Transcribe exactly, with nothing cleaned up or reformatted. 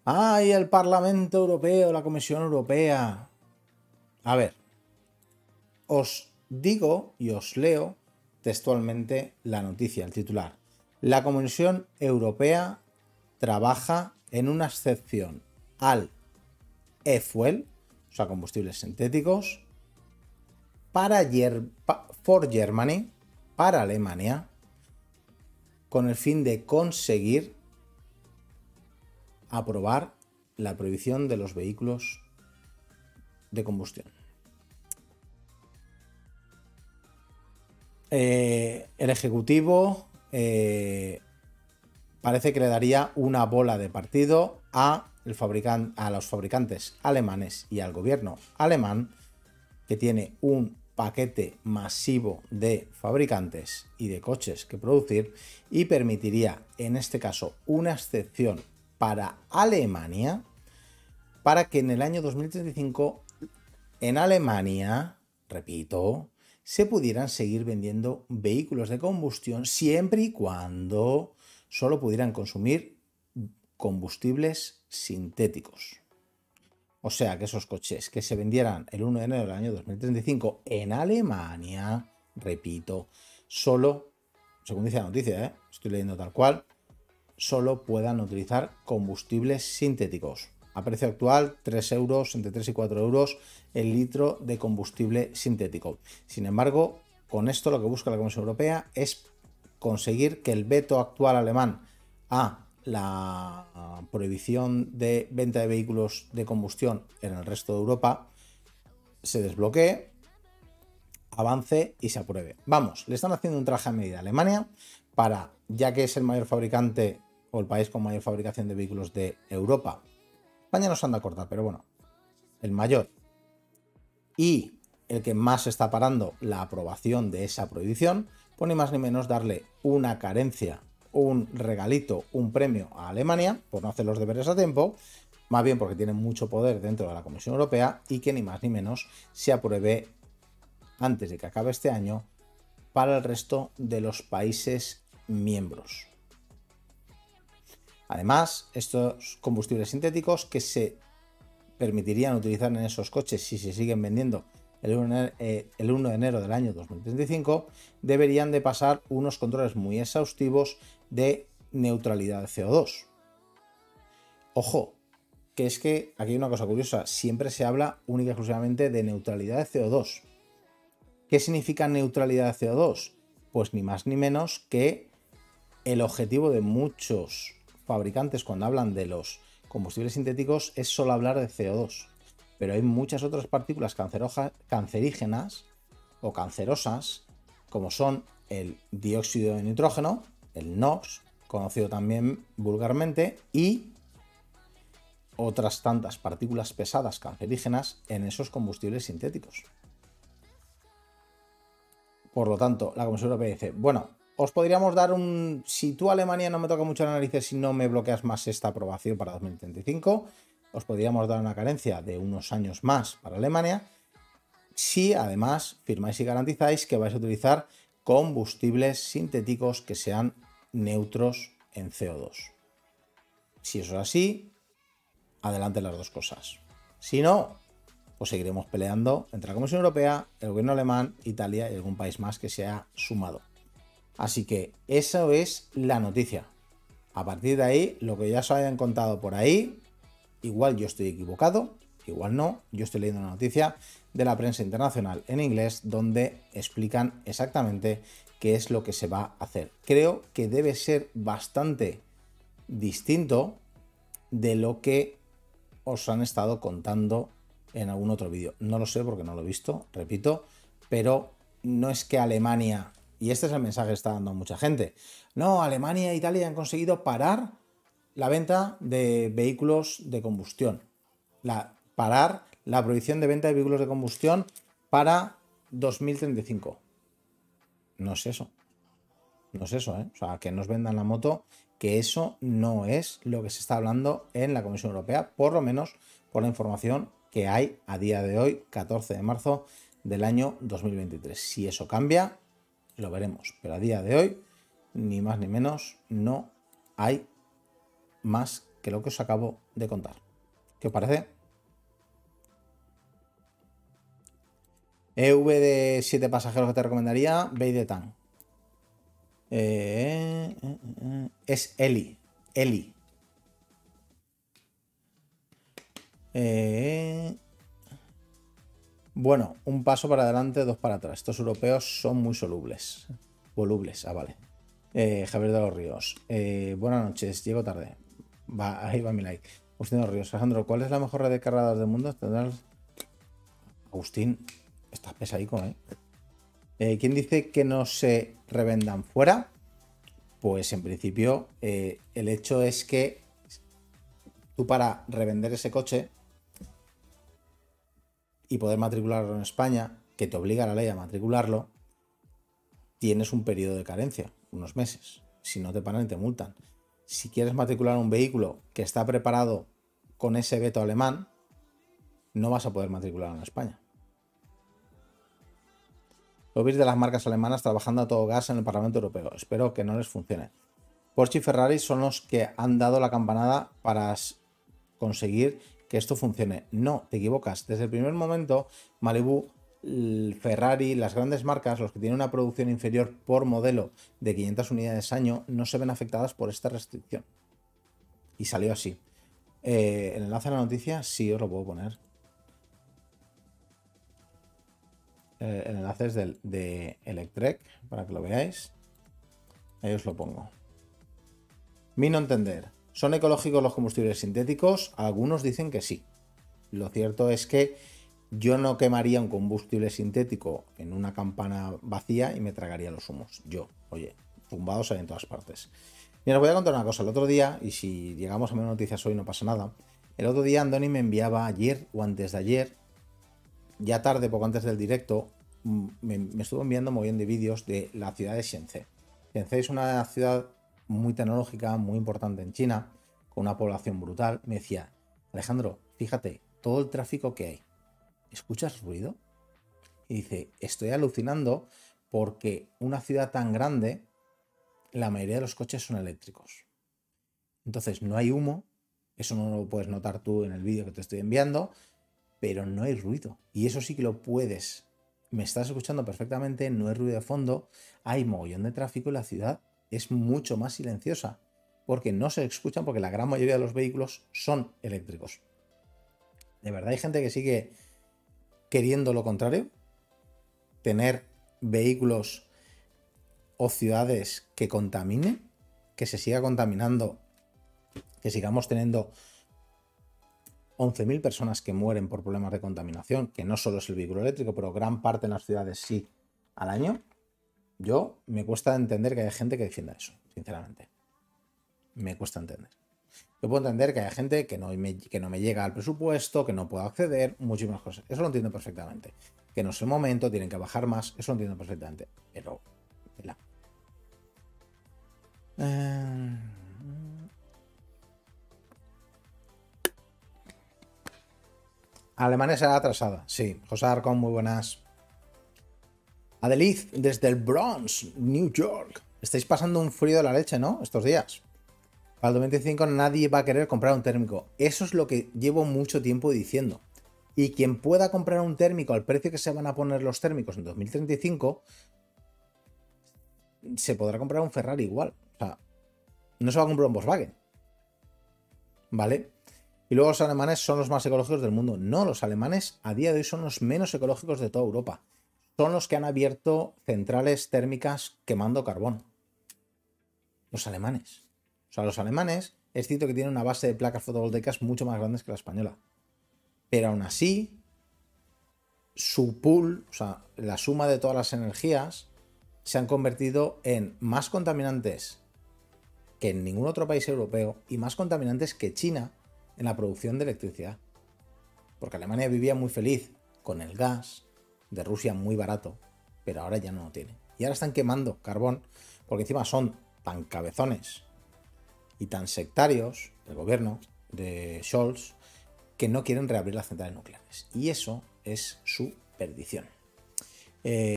¡Ay, el Parlamento Europeo, la Comisión Europea! A ver, os digo y os leo textualmente la noticia, el titular. La Comisión Europea trabaja en una excepción al e-fuel, o sea, combustibles sintéticos, para Ger for Germany, para Alemania, con el fin de conseguir aprobar la prohibición de los vehículos de combustión. Eh, el Ejecutivo eh, parece que le daría una bola de partido a, el fabricante, a los fabricantes alemanes y al gobierno alemán, que tiene un paquete masivo de fabricantes y de coches que producir, y permitiría en este caso una excepción para Alemania, para que en el año dos mil treinta y cinco en Alemania, repito, se pudieran seguir vendiendo vehículos de combustión siempre y cuando solo pudieran consumir combustibles sintéticos. O sea que esos coches que se vendieran el uno de enero del año dos mil treinta y cinco en Alemania, repito, solo, según dice la noticia, ¿eh? Estoy leyendo tal cual, solo puedan utilizar combustibles sintéticos. A precio actual, tres euros, entre tres y cuatro euros el litro de combustible sintético. Sin embargo, con esto lo que busca la Comisión Europea es conseguir que el veto actual alemán a la prohibición de venta de vehículos de combustión en el resto de Europa se desbloquee, avance y se apruebe. Vamos, le están haciendo un traje a medida a Alemania para, ya que es el mayor fabricante o el país con mayor fabricación de vehículos de Europa. España no se anda a cortar, pero bueno, el mayor y el que más está parando la aprobación de esa prohibición, pues ni más ni menos darle una carencia, un regalito, un premio a Alemania por no hacer los deberes a tiempo, más bien porque tiene mucho poder dentro de la Comisión Europea, y que ni más ni menos se apruebe antes de que acabe este año para el resto de los países miembros. Además, estos combustibles sintéticos que se permitirían utilizar en esos coches si se siguen vendiendo el uno de enero del año dos mil treinta y cinco, deberían de pasar unos controles muy exhaustivos de neutralidad de C O dos. Ojo, que es que aquí hay una cosa curiosa, siempre se habla única y exclusivamente de neutralidad de C O dos. ¿Qué significa neutralidad de C O dos? Pues ni más ni menos que el objetivo de muchos fabricantes cuando hablan de los combustibles sintéticos es solo hablar de C O dos. Pero hay muchas otras partículas cancerígenas o cancerosas, como son el dióxido de nitrógeno, el NOx, conocido también vulgarmente, y otras tantas partículas pesadas cancerígenas en esos combustibles sintéticos. Por lo tanto, la Comisión Europea dice, bueno, os podríamos dar un... Si tú, Alemania, no me toca mucho la narices si no me bloqueas más esta aprobación para dos mil treinta y cinco, os podríamos dar una carencia de unos años más para Alemania, si además firmáis y garantizáis que vais a utilizar combustibles sintéticos que sean neutros en C O dos. Si eso es así, adelante las dos cosas. Si no, pues seguiremos peleando entre la Comisión Europea, el gobierno alemán, Italia y algún país más que se ha sumado. Así que eso es la noticia. A partir de ahí, lo que ya os hayan contado por ahí, igual yo estoy equivocado, igual no, yo estoy leyendo una noticia de la prensa internacional en inglés donde explican exactamente qué es lo que se va a hacer. Creo que debe ser bastante distinto de lo que os han estado contando en algún otro vídeo. No lo sé porque no lo he visto, repito, pero no es que Alemania, y este es el mensaje que está dando mucha gente, no, Alemania e Italia han conseguido parar la venta de vehículos de combustión, la, parar la prohibición de venta de vehículos de combustión para dos mil treinta y cinco. No es eso, no es eso, ¿eh? O sea, que nos vendan la moto, que eso no es lo que se está hablando en la Comisión Europea, por lo menos por la información que hay a día de hoy, catorce de marzo del año dos mil veintitrés. Si eso cambia, lo veremos, pero a día de hoy, ni más ni menos, no hay más que lo que os acabo de contar. ¿Qué os parece? E V de siete pasajeros que te recomendaría, Bay de Tan. Eh, eh, eh, es Eli. Eli. Eh, bueno, un paso para adelante, dos para atrás. Estos europeos son muy solubles. Volubles, ah, vale. Eh, Javier de los Ríos. Eh, buenas noches, llego tarde. Va, ahí va mi like. Agustín de los Ríos. Alejandro, ¿cuál es la mejor red de cargadores del mundo? ¿Tendrás... Agustín, estás pesadico, ¿eh? ¿eh? ¿Quién dice que no se revendan fuera? Pues en principio eh, el hecho es que tú para revender ese coche y poder matricularlo en España, que te obliga la ley a matricularlo, tienes un periodo de carencia, unos meses. Si no te paran y te multan. Si quieres matricular un vehículo que está preparado con ese veto alemán, no vas a poder matricularlo en España. Lobbies de las marcas alemanas trabajando a todo gas en el Parlamento Europeo. Espero que no les funcione. Porsche y Ferrari son los que han dado la campanada para conseguir que esto funcione. No, te equivocas. Desde el primer momento, Malibu, Ferrari, las grandes marcas, los que tienen una producción inferior por modelo de quinientas unidades año, no se ven afectadas por esta restricción. Y salió así. Eh, el enlace a la noticia, sí os lo puedo poner. Eh, el enlace es del, de Electrek, para que lo veáis. Ahí os lo pongo. Mi no entender. ¿Son ecológicos los combustibles sintéticos? Algunos dicen que sí. Lo cierto es que yo no quemaría un combustible sintético en una campana vacía y me tragaría los humos. Yo, oye, zumbados hay en todas partes. Y os voy a contar una cosa. El otro día, y si llegamos a ver noticias hoy no pasa nada, el otro día Andoni me enviaba ayer o antes de ayer, ya tarde, poco antes del directo, me, me estuvo enviando un montón de vídeos de la ciudad de Shenzhen. Shenzhen es una ciudad muy tecnológica, muy importante en China, con una población brutal. Me decía, Alejandro, fíjate, todo el tráfico que hay, ¿escuchas ruido? Y dice, estoy alucinando porque una ciudad tan grande, la mayoría de los coches son eléctricos. Entonces no hay humo, eso no lo puedes notar tú en el vídeo que te estoy enviando, pero no hay ruido. Y eso sí que lo puedes. Me estás escuchando perfectamente, no hay ruido de fondo, hay mogollón de tráfico y la ciudad es mucho más silenciosa, porque no se escuchan, porque la gran mayoría de los vehículos son eléctricos. De verdad hay gente que sigue queriendo lo contrario, tener vehículos o ciudades que contaminen, que se siga contaminando, que sigamos teniendo once mil personas que mueren por problemas de contaminación, que no solo es el vehículo eléctrico, pero gran parte en las ciudades sí al año. Yo me cuesta entender que haya gente que defienda eso, sinceramente. Me cuesta entender. Yo puedo entender que haya gente que no me, que no me llega al presupuesto, que no puedo acceder, muchísimas cosas. Eso lo entiendo perfectamente. Que no es el momento, tienen que bajar más, eso lo entiendo perfectamente. Pero, ¿verdad? Eh... Alemania será atrasada, sí. José Arcón, muy buenas. Adeliz, desde el Bronx, New York. Estáis pasando un frío de la leche, ¿no? Estos días. Para el dos mil veinticinco nadie va a querer comprar un térmico. Eso es lo que llevo mucho tiempo diciendo. Y quien pueda comprar un térmico al precio que se van a poner los térmicos en dos mil treinta y cinco, se podrá comprar un Ferrari igual. O sea, no se va a comprar un Volkswagen. ¿Vale? Y luego los alemanes son los más ecológicos del mundo. No, los alemanes a día de hoy son los menos ecológicos de toda Europa. Son los que han abierto centrales térmicas quemando carbón. Los alemanes. O sea, los alemanes es cierto que tienen una base de placas fotovoltaicas mucho más grandes que la española. Pero aún así, su pool, o sea, la suma de todas las energías, se han convertido en más contaminantes que en ningún otro país europeo y más contaminantes que China en la producción de electricidad. Porque Alemania vivía muy feliz con el gas de Rusia muy barato, pero ahora ya no lo tiene. Y ahora están quemando carbón porque encima son tan cabezones y tan sectarios, el gobierno de Scholz, que no quieren reabrir las centrales nucleares. Y eso es su perdición. Eh,